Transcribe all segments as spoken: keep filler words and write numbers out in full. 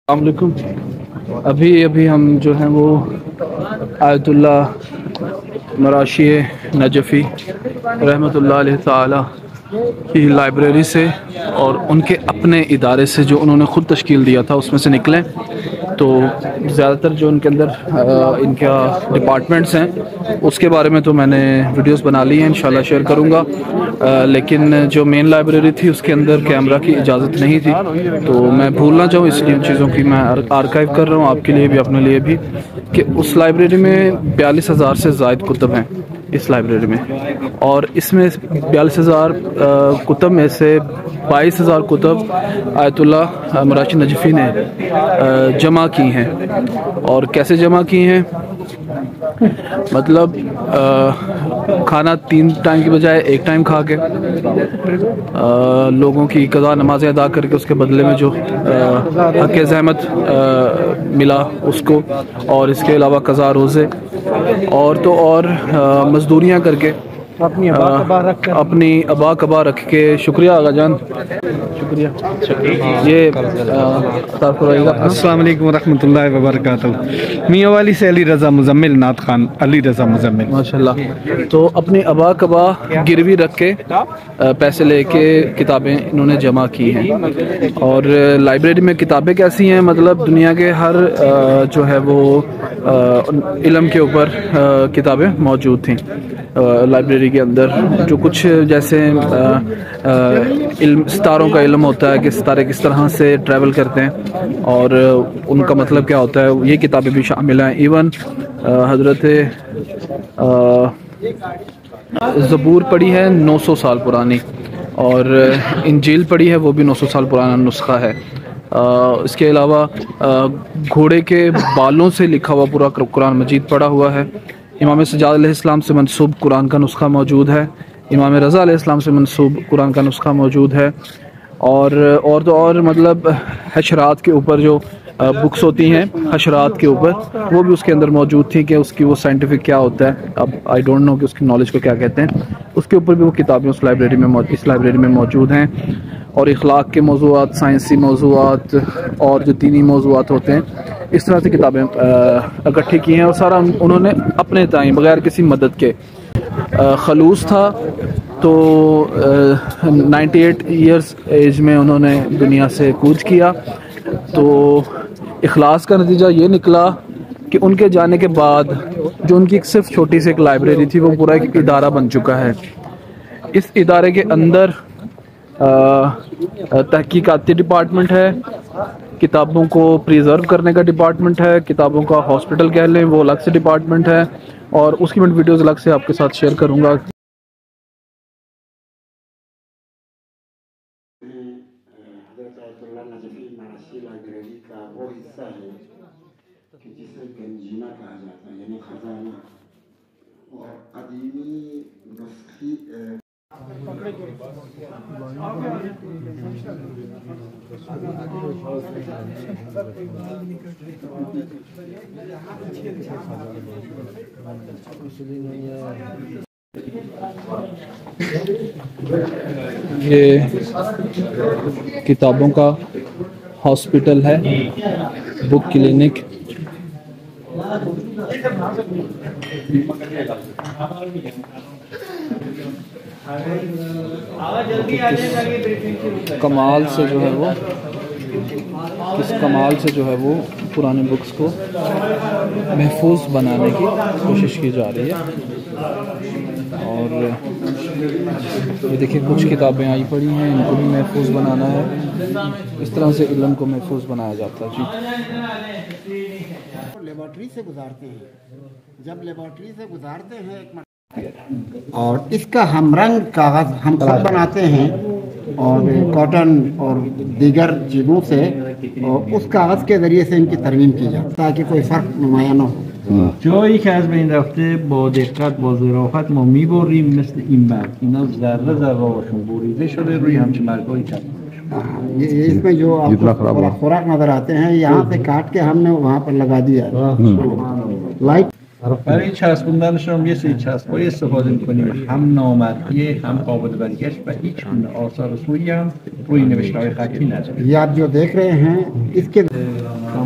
अस्सलाम वालेकुम। अभी अभी हम जो हैं वो आयतुल्लाह मराशी नजफ़ी रहमतुल्लाह अलैह ताला की लाइब्रेरी से और उनके अपने इदारे से जो उन्होंने ख़ुद तश्कील दिया था उसमें से निकले। तो ज़्यादातर जो उनके अंदर इनका डिपार्टमेंट्स हैं उसके बारे में तो मैंने वीडियोस बना ली हैं, इंशाल्लाह शेयर करूँगा। लेकिन जो मेन लाइब्रेरी थी उसके अंदर कैमरा की इजाज़त नहीं थी, तो मैं भूल ना जाऊँ इसलिए उन चीज़ों की मैं आर्काइव कर रहा हूँ आपके लिए भी अपने लिए भी, कि उस लाइब्रेरी में बयालीस हज़ार से ज़ायद कुतुब हैं इस लाइब्रेरी में, और इसमें बयालीस हज़ार कुतुब में से बाईस हज़ार कुतुब आयतुल्लाह मराशी नजफ़ी ने जमा की हैं। और कैसे जमा की हैं, मतलब आ, खाना तीन टाइम की बजाय एक टाइम खा के, आ, लोगों की कज़ा नमाज़ें अदा करके उसके बदले में जो हक़ ज़हमत मिला उसको, और इसके अलावा कज़ा रोज़े और तो और मज़दूरियाँ करके अपनी अबा कबा रख कर अपनी अबा कबा रख के शुक्रिया आगा जान, शुक्रिया ये अस्सलाम वालेकुम वरहमतुल्लाहि वबरकातुहू। मियाँ वाली से अली रज़ा मुज़म्मिल नात खान अली रज़ा मुज़म्मिल माशाल्लाह। तो अपनी अबा कबा गिरवी रख के पैसे लेके किताबें इन्होंने जमा की हैं। और लाइब्रेरी में किताबें कैसी हैं, मतलब दुनिया के हर जो है वो इल्म के ऊपर किताबें मौजूद थीं लाइब्रेरी के अंदर। जो कुछ जैसे इल्म सितारों का इल्म होता है कि सितारे किस तरह से ट्रैवल करते हैं और उनका मतलब क्या होता है, ये किताबें भी शामिल हैं। इवन हज़रत ज़बूर पढ़ी है नौ सौ साल पुरानी, और इंजील पढ़ी है वो भी नौ सौ साल पुराना नुस्खा है। आ, इसके अलावा घोड़े के बालों से लिखा हुआ पूरा कुरान मजीद पढ़ा हुआ है। इमाम सज्जाद अलैहिस्सलाम से मंसूब कुरान का नुस्खा मौजूद है। इमाम रज़ा अलैहिस्सलाम से मंसूब कुरान का नुस्खा मौजूद है। और और तो और मतलब हशरात के ऊपर जो बुक्स होती हैं हशरात के ऊपर, वो भी उसके अंदर मौजूद थी कि उसकी वो साइंटिफिक क्या होता है, अब आई डोंट नो कि उसकी नॉलेज को क्या कहते हैं, उसके ऊपर भी वो किताबें उस लाइब्रेरी में इस लाइब्रेरी में मौजूद हैं। और इखलाक के मौज़ूआत, साइंसी मौज़ूआत और जो दीनी मौज़ूआत होते हैं, इस तरह से किताबें इकट्ठी की हैं। और सारा उन्होंने अपने टाइम बग़ैर किसी मदद के, खलूस था तो नाइन्टी एट ईयर्स एज में उन्होंने दुनिया से कूच किया। तो इखलास का नतीजा ये निकला कि उनके जाने के बाद जो उनकी एक सिर्फ छोटी सी एक लाइब्रेरी थी वो पूरा एक इदारा बन चुका है। इस इदारे के अंदर तहकीकाती डिपार्टमेंट है, किताबों को प्रिजर्व करने का डिपार्टमेंट है, किताबों का हॉस्पिटल कह लें वो अलग से डिपार्टमेंट है, और उसकी मैं वीडियोज़ अलग से आपके साथ शेयर करूँगा। आयतुल्लाह नजफी मराशी लाइब्रेरी का वो हिस्सा है कि जिसे गंजीना कहा जाता है, यानी खजाना, और कदीमी नुस्खी ये किताबों का हॉस्पिटल है, बुक क्लिनिक। कमाल से जो है वो इस कमाल से जो है वो पुराने बुक्स को महफूज बनाने की कोशिश की जा रही है। और ये देखिए कुछ किताबें आई पड़ी हैं, इनको भी महफूज बनाना है। इस तरह से इल्म को महफूज बनाया जाता है जी। लेबॉर्ट्री से गुजारते हैं, जब लेबॉर्ट्री से गुजारते हैं एक और इसका हम रंग कागज़ हम खुद बनाते हैं और कॉटन और दीगर चीज़ों से, और उस कागज़ के ज़रिए से इनकी तरमीम की जाती है ताकि कोई फ़र्क नुमाया न हो। جایی که از بین رفته با دقت با ظرافت ما میبریم، مثل این برگ، اینا ذره ذره هاشون بریده شده روی همچین برگایی کرد. ये इसमें जो आपको खुराक नजर आते हैं यहाँ से काट के हमने वहाँ पर लगा दिया लाइट। برای چسبوندنشون هم یه سری چسبایی استفاده می‌کنیم، هم نامرئی هم قابل برگشت و هیچ گونه آثار سوئی هم روی نوشته‌های خطی نداره. ये आप जो देख रहे हैं इसके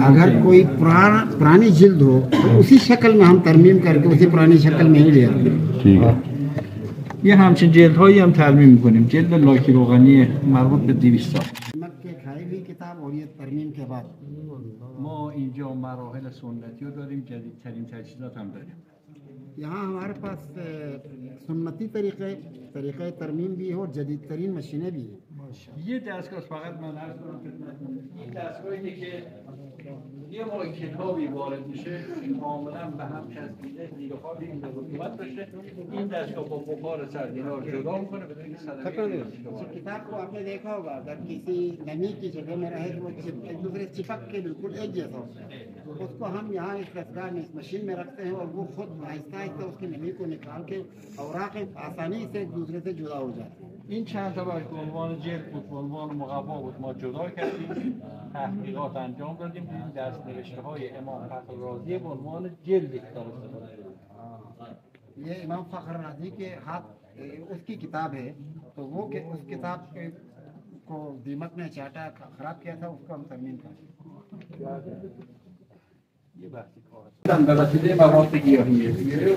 अगर कोई पुराना पुरानी जिल्द हो तो उसी शक्ल में हम तरमीम करके उसी पुरानी शक्ल में ही ले आते हैं। ठीक है। یه همچین جلد هایی هم ترمیم میکنیم. جلد لاکی روغنی مربوط به دویست سال. के खाई हुई किताब और ये तरमीम के बाद ما اینجا مراحل سنتی رو داریم، جدیدترین تجهیزات هم داریم. यहाँ हमारे पास सुन्नती तरीक़े तरीक़े तरमीम भी है और जदीद तरीन मशीनें भी हैं। یه دستگاه فقط من عرض کنم خدمتتون، این دستگاهی که یه موقع کتابی وارد میشه کاملا به هم چسبیده، دیگه خالی این رطوبت داشته، این دستگاه با بخار سرد اینا رو جدا میکنه بدون اینکه صدمه किताब को आपने देखा होगा अगर किसी नमी की जगह में रहे तो वो चिप- एक दूसरे से चिपक के बिल्कुल एक जैसा होता है। उसको हम यहाँ इस दस्तगाह में इस मशीन में रखते हैं और वो खुद आहिस्ता आहिस्ता उसकी नमी को निकाल के औराक आसानी से एक दूसरे से जुदा हो जाते हैं। این چند تا باش به عنوان جلد بود، به عنوان مقوا بود، ما جدا کردیم، تحقیقات انجام دادیم، این دست‌نوشته های امام فخر رازی به عنوان جلد کتاب استفاده کردیم. ये इमाम फ़ख्र राज़ी के हाथ ए, उसकी किताब है, तो वो के, उस किताब के, को दीमक ने चाटा ख़राब किया था, उसको हम तरमीम करते हैं। یه بحثی کار به وسیله مواد گیاهی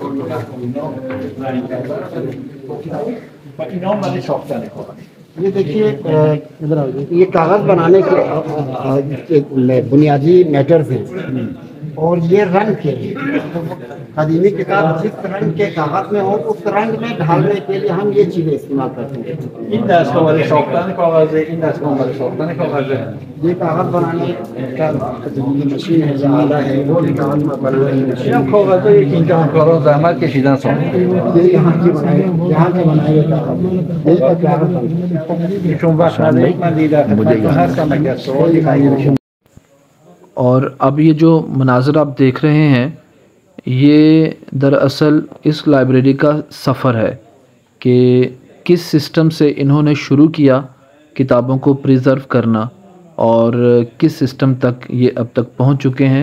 و اینا هم برای چاپتن کار. ये देखिए इधर आओ, ये कागज़ बनाने के अ, अ, बुनियादी मैटर्स हैं और ये रंग के कदीमी किताब जिस रंग के कागज़ में हो उस रंग में ढालने के लिए हम ये चीज़ें इस्तेमाल करते हैं। این دستگاه برای چاپتن کاغذه، این دستگاه برای چاپتن کاغذه. ये कागज़ बनाने का जो मशीन है जो आला है वो भी कागज़ में बनाने की मशीन این هم کاغذهایی که اینجا همکاران زحمت کشیدن ساختن. ये यहाँ की बनाए यहाँ के बनाए हुए कागज़ ये का कागज़ बनता है। چون وقت ندارید من دیگر خدمتتون هستم اگر سوالی خواهید. और अब ये जो मनाज़र आप देख रहे हैं ये दरअसल इस लाइब्रेरी का सफ़र है कि किस सिस्टम से इन्होंने शुरू किया किताबों को प्रिज़र्व करना और किस सिस्टम तक ये अब तक पहुंच चुके हैं।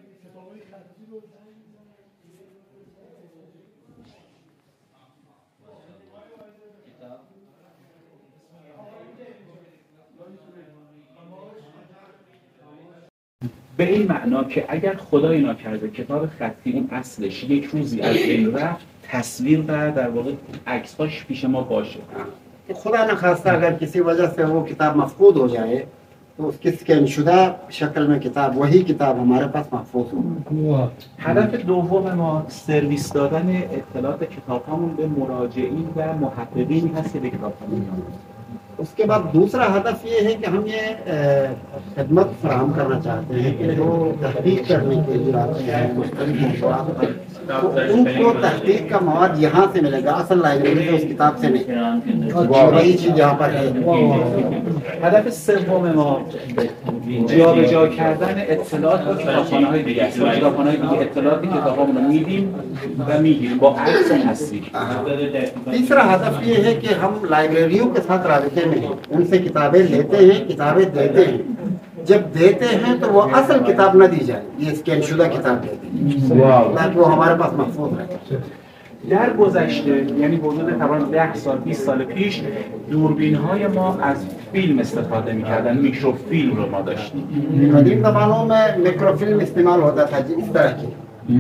به این معنا که اگر خدای ناکرده کتاب خطی اون اصلش یک روزی از بین رفت، تصویر و در واقع عکس‌هاش پیش ما باشه. खुदा न खास्ता अगर किसी वजह से वो किताब मफकूद हो जाए तो उसकी स्कैन शुदा शक्ल में किताब वही किताब हमारे पास महफूज हो। هدف دوم ما سرویس دادن اطلاعات کتاب‌هامون به مراجعین و محققینی هست که به کتابخانه میان. उसके बाद दूसरा हदफ ये है कि हम ये खिदमत फराहम करना चाहते हैं कि जो तहकीक करने के लिए आते हैं मुख्तलिफ मौज़ूआत पर तो उनको तहकीक का मवाद यहाँ से मिलेगा, असल लाइब्रेरी से उस किताब से नहीं। वही चीज़ यहाँ पर है। هدف سوم ما جابجا کردن اطلاعات با کتابخانه‌های دیگه است. با کتابخانه‌های دیگه اطلاعات کتابامون رو میدیم و میگیریم با عکس و تصویر. तीसरा हदफ ये है कि हम लाइब्रेरियों के साथ राबिते में हैं, उनसे किताबें लेते हैं, किताबें देते हैं। जब देते हैं तो वो असल किताब न दी जाए, ये स्कैन शुदा किताब देते हैं ताकि वो हमारे पास महफूज रहे। در گذشته یعنی حدود تقریبا ده سال بیست سال پیش دوربین های ما از فیلم استفاده میکردن، میکروفیلم رو ما داشتیم. قدیم ज़मानों में मिक्रोफिल्म इस्तेमाल होता था जी इस तरह की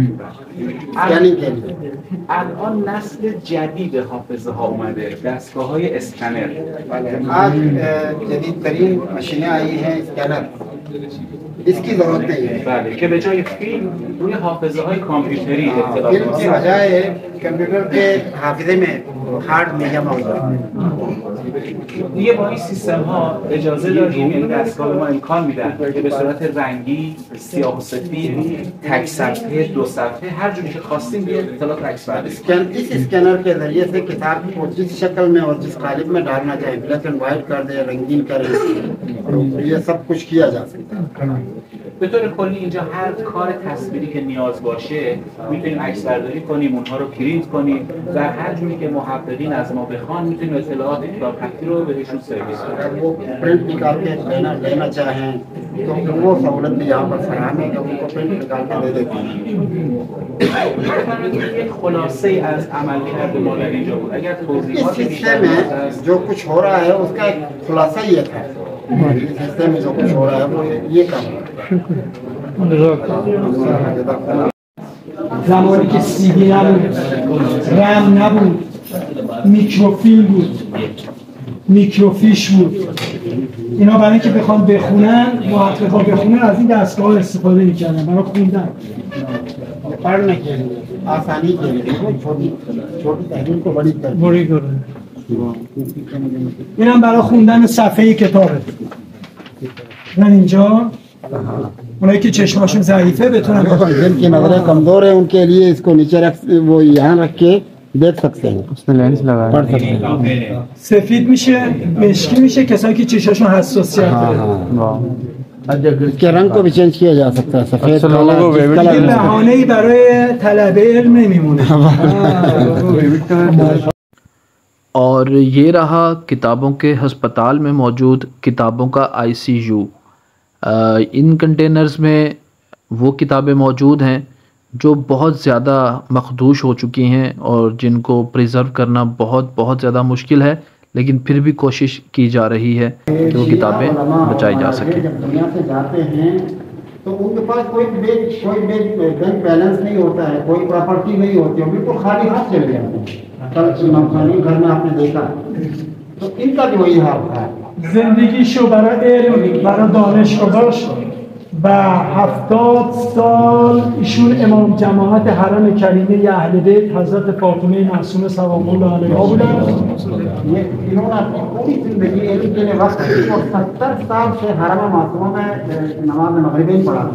स्कैनिंग के लिए। الان نسل جدید حافظه ها اومده، دستگاه های اسکنر. आज जदीद तरीन मशीनें आई हैं स्कैनर, इसकी जरूरत नहीं है। بله که به جای فیلم روی حافظه های کامپیوتری اطلاعات फिल्म की बजाय कंप्यूटर के हाफिजे में हार्ड में जमा हो जाता है। دیگه با این سیستم ها اجازه داریم، یعنی دستگاه ما امکان میدن که به صورت رنگی، سیاه و سفید، تک صفحه، دو صفحه، هر جوری که خواستیم بیاد اطلاعات عکس برداری. स्कैन इस स्कैनर के जरिए से किताब को जिस शक्ल में और जिस कालिब में डालना चाहे ब्लैक एंड व्हाइट कर दे, रंगीन करे, ये सब कुछ किया जा सकता है। به طور کلی اینجا هر کار تصویری که نیاز باشه میتونیم عکس برداری کنیم، اونها رو پرینت کنیم و هر جوری که محققین از ما بخوان میتونیم اطلاعات کتاب خطی رو بهشون سرویس کنیم. अगर वो प्रिंट निकाल के लेना लेना चाहें तो वो सहूलत भी यहाँ पर फराहम है कि उनको प्रिंट निकाल के दे देते हैं। یک خلاصه ای از عملکرد ما در اینجا بود. اگر इस توضیحات हिस्से بیشتر में هست जो कुछ हो रहा है उसका एक खुलासा ये था, इस हिस्से में जो कुछ हो रहा है वो ये काम है। زمانی که سی دی نبود، رم نبود، میکروفیلم بود، میکروفیش بود. اینا برای اینکه بخوان بخونن، محققا بخونن از این دستگاه استفاده میکردن برای خوندن. पढ़ने के लिए आसानी के लिए छोटी छोटी तहरीर को बड़ी بری کنه. اینم برای خوندن صفحه کتابه. من اینجا اونایی که چشماشون ضعیفه بتونن जिनकी नजरें कमजोर है उनके लिए इसको नीचे रख वो यहाँ रख के देख सकते हैं उसमें लेंस लगा पढ़ सकते हैं سفید میشه مشکی میشه کسایی که چشاشون حساسیت داره इसके रंग को भी चेंज किया जा सकता है सफेद دیگه بهانه‌ای برای طلبه علم نمیمونه और ये रहा किताबों के हस्पताल में मौजूद किताबों का आईसीयू। इन कंटेनर्स में वो किताबें मौजूद हैं जो बहुत ज़्यादा मखदूश हो चुकी हैं और जिनको प्रिज़र्व करना बहुत बहुत ज़्यादा मुश्किल है, लेकिन फिर भी कोशिश की जा रही है कि वो किताबें बचाई जा सकें। जब दुनिया से जाते हैं तो उनके पास कोई बैंक कोई बैंक बैलेंस नहीं होता है, कोई प्रॉपर्टी नहीं होती है, बिल्कुल खाली हाथ चले जाते हैं। कल इमाम घर में आपने देखा तो इनका भी वही हाल है। زندگیشو برای علم برای دانش گذاشت و هفتاد سال ایشون امام جماعت حرم کریمه اهل بیت حضرت فاطمه معصومه سلام الله علیها بودن. इन्होंने अपनी पूरी जिंदगी इल्म के लिए वक्त दी और सत्तर साल से हरम मासूमा में नमाज मगरिबी पढ़ाते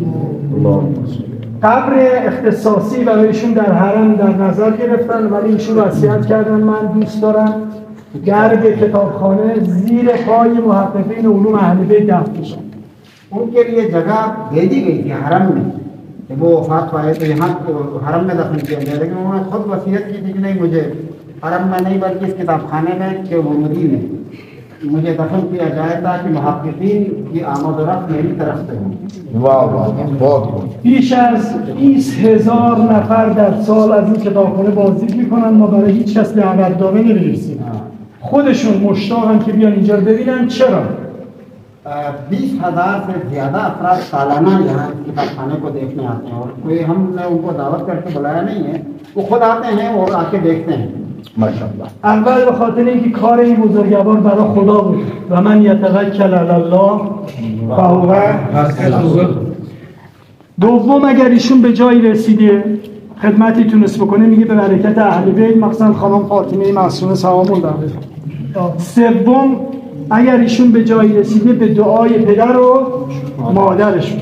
हैं। قبر اختصاصی برای ایشون در حرم در نظر گرفتن ولی ایشون وصیت کردن من دوست دارم گرد کتابخانه زیر پای محققین علوم اهل بیت دفن بشه. उनके लिए जगह दे दी गई थी हरम में, वो वफात पाए तो यहाँ हरम में दफन किया गया, लेकिन उन्होंने खुद वसीयत की थी कि नहीं मुझे हरम में नहीं बल्कि इस किताबखाने में के वमदी में मुझे दफन किया जाए ताकि मुहक्किकीन की आमद और रफ्त मेरी तरफ से हो। वाह वाह बहुत بیش از بیست هزار نفر در سال از این کتابخانه بازدید میکنن. ما برای هیچ کس دعوتنامه نمی‌نویسیم، خودشون مشتاقن که بیان اینجا رو ببینن. چرا؟ बीस हजार से ज्यादा अफराद सालाना यहाँ किताब खाने को देखने आते हैं और कोई हमने उनको दावत करके बुलाया नहीं है, वो खुद आते हैं और आके देखते हैं माशाअल्लाह। اول به خاطر اینکه کار این بزرگوار برای خدا بود و من یتوکل علی الله فهو حسبه. دوم اگر ایشون به جایی رسیده خدمتی تونست بکنه میگه به برکت اهل بیت مثلا خانم فاطمه معصومه سلام الله علیها. سوم اگر ایشون به جایی رسیده به دعای پدر و مادرش.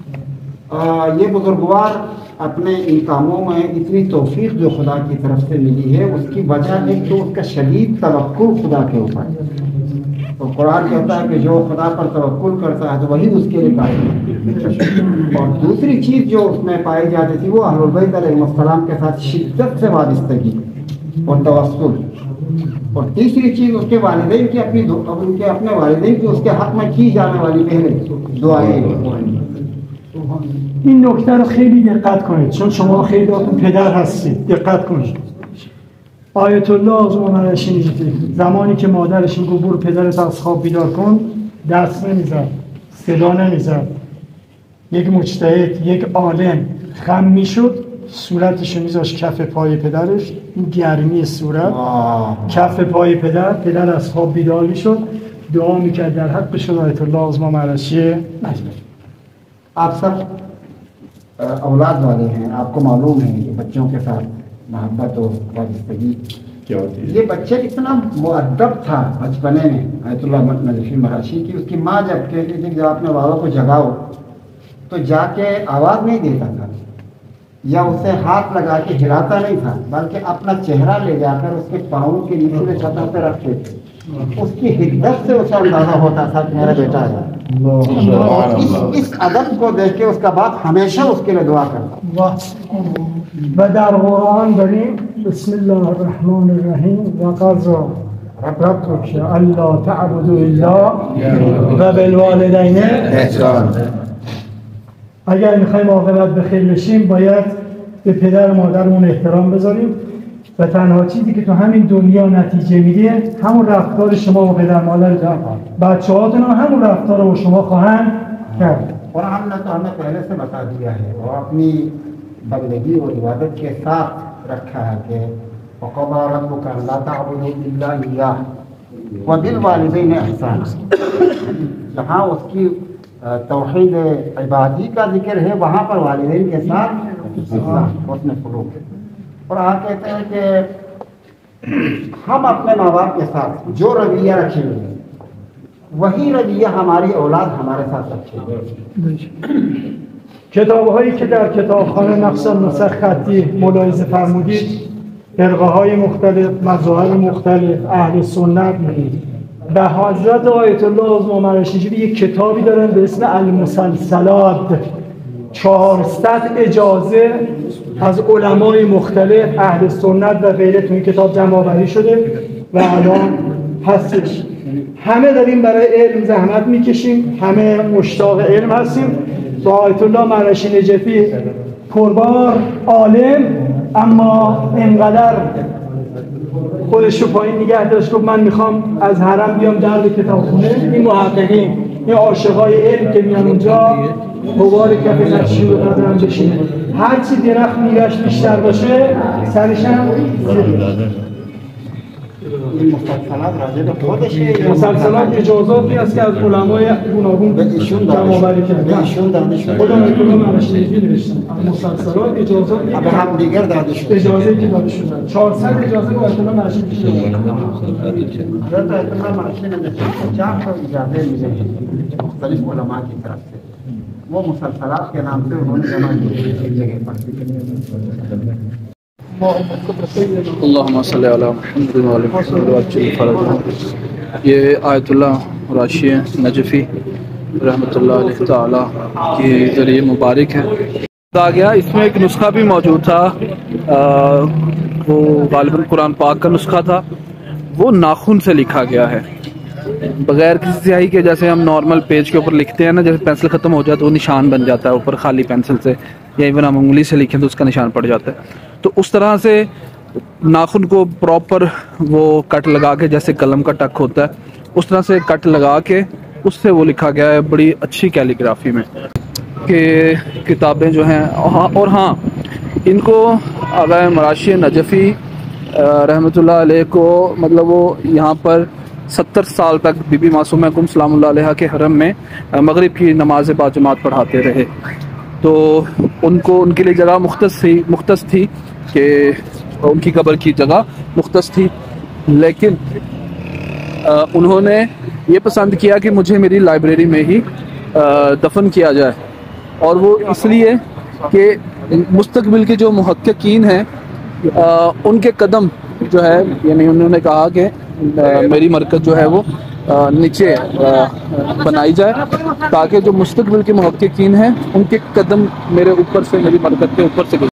ये बुजुर्गवार अपने इन कामों में इतनी तौफीक जो खुदा की तरफ से मिली है उसकी वजह एक तो उसका शदीद तवक्कुल खुदा के ऊपर। तो कुरान कहता है कि जो खुदा पर तवक्कुल करता है तो वही उसके लिए कायम है। और दूसरी चीज़ जो उसमें पाई जाती थी वो अहलुल बैत अलैहिस्सलाम के साथ शिद्दत से वाबस्तगी और तवस्सुल। और तीसरी चीज़ उसके वालिदैन की अपनी उनके अपने वालिदैन की उसके हक में की जाने वाली पहले दुआएं। این نکته رو خیلی دقت کنید چون شما خیلی هاتون پدر هستید. دقت کنید. آیت الله مرشی نجفی زمانی که مادرش میگه برو پدرت از خواب بیدار کن دست نمیزد، صدا نمیزد. یک مجتهد، یک عالم خم میشد صورتش رو میذاشت کف پای پدرش، این گرمی صورت کف پای پدر، پدر از خواب بیدار میشد دعا میکرد در حق شد آیت الله مرشی نجفی. आप सब औलाद वाले हैं, आपको मालूम है कि बच्चों के साथ मोहब्बत और वाबस्तगी क्या होती है। ये बच्चे इतना मुअद्दब था बचपने में आयतुल्लाह नजफी मराशी की, उसकी माँ जब कहती थी जब अपने बाबा को जगाओ तो जाके आवाज़ नहीं देता था या उसे हाथ लगा के हिलाता नहीं था, बल्कि अपना चेहरा ले जाकर उसके पाँव के नीचे छतों पर रखते थे। उसकी हिद्दत से उसे अंदाजा होता था कि मेरा बेटा है। इस, इस अदब को देख के उसका बाप हमेशा उसके लिए दुआ करता। و در قرآن داریم بسم الله الرحمن الرحیم و قضا ربک الا تعبدوا الا و بالوالدین احسانا. اگر میخوایم عاقبت به خیر بشیم باید به پدر و مادرمون احترام بذاریم و تنها چیزی که تو همین دنیا نتیجه میده همون رفتار شما با پدر مادر دارید. بچه‌هاتون هم همون رفتار رو با شما خواهند کرد. और हमने तो हमें पहले से बता दिया है और अपनी बंदगी और इबादत के साथ रखा है कि वक़ज़ा रब्बुका अल्ला ताअबुदू इल्ला इय्याह व बिल वालिदैनि इहसाना। जहाँ उसकी तौहीद इबादी का जिक्र है वहाँ पर वालिदैन के साथ उसने सलूक है। और आप कहते हैं कि हम अपने माँ बाप के साथ जो रवैया रखेंगे वही रवैया हमारी औलाद हमारे साथ रखेगी। کتاب‌هایی که در کتابخانه نقش نسخ خطی ملاحظه فرمودید، فرقه‌های مختلف، مذاهب مختلف، اهل سنت می‌گید. به حضرت آیت الله عظما مرشی نجفی یک کتابی دارن به اسم المسلسلات، چهارصد اجازه از علمای مختلف اهل سنت و غیره تو این کتاب جمع آوری شده و الان هستش. همه داریم برای علم زحمت میکشیم، همه مشتاق علم هستیم. با آیت الله مرشی نجفی پربار عالم، اما اینقدر خودش رو پایین نگه داشت گفت من میخوام از حرم بیام درد کتابخونه. این محققین، این عاشقای علم که میان اونجا غبار کف نقشی رو ندارن بشینه. هرچی درخت میوهش بیشتر باشه سرش هم این مسلسلات راجع به خودشه. مسلسلات اجازاتی است که از علمای گوناگون جمع آوری کردن. ایشون داده شده. خود آیت الله مرشی نجفی نوشتن. مسلسلات اجازاتی به هم دیگر داده شده. اجازه که داده شده. چهارصد اجازه به آیت الله مرشی نجفی داده. حضرت آیت الله مرشی نجفی پچاس تا اجازه मिले हैं मुख्तलिफ उलमा की तरफ से। वो मुसलसलात के नाम से उन्होंने जमा किए एक जगह पर। अल्लाहुम्मा सल्ली अला मुहम्मद व अला मुहम्मद। ये आयतुल्लाह मराशी नजफ़ी रहमतुल्लाह अलैहि ताला के ज़रिए मुबारक है आ गया। इसमें एक नुस्खा भी मौजूद था, आ, वो गालिबन कुरान पाक का नुस्खा था। वो नाखून से लिखा गया है बगैर किसी स्याही के। जैसे हम नॉर्मल पेज के ऊपर लिखते हैं ना, जैसे पेंसिल ख़त्म हो जाए तो वो निशान बन जाता है ऊपर खाली पेंसिल से, या इवन हम उंगली से लिखें तो उसका निशान पड़ जाता है। तो उस तरह से नाखून को प्रॉपर वो कट लगा के, जैसे कलम का टक होता है उस तरह से कट लगा के उससे वो लिखा गया है बड़ी अच्छी कैलीग्राफी में कि किताबें जो हैं। और हाँ, इनको आगा मराशी नजफ़ी रहमतुल्लाह अलैह को मतलब वो यहाँ पर सत्तर साल तक बीबी मासूमा कुम सलामुल्लाह अलैहा के हरम में मगरिब की नमाज बाजमात पढ़ाते रहे। तो उनको उनके लिए जगह मुख्तस थी मुख्तस थी कि उनकी कब्र की जगह मुख्तस थी, लेकिन आ, उन्होंने ये पसंद किया कि मुझे मेरी लाइब्रेरी में ही आ, दफन किया जाए। और वो इसलिए कि मुस्तकबिल के जो मुहक्किकीन हैं उनके कदम जो है, यानी उन्होंने कहा कि मेरी मरकज़ जो है वो नीचे बनाई जाए ताकि जो मुस्तकबिल के मुहक्किकीन हैं उनके कदम मेरे ऊपर से, मेरी मरकज़ के ऊपर से